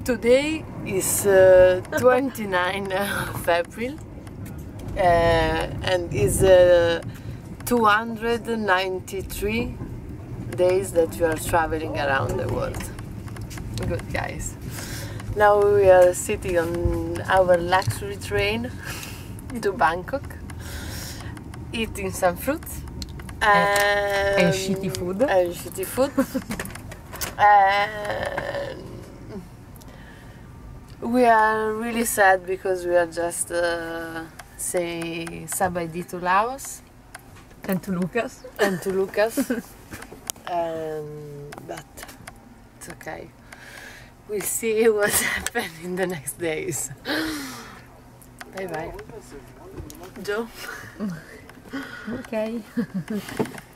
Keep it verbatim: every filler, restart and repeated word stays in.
Today is uh, twenty-ninth of April uh, and is uh, two hundred ninety-three days that we are traveling around the world. Good, guys. Now we are sitting on our luxury train to Bangkok, eating some fruit and, and shitty food. And shitty food. And we are really sad because we are just uh, say sabadi to Laos and to Lucas and to Lucas, um, but it's okay. We'll see what happens in the next days. Bye bye. Joe. Okay.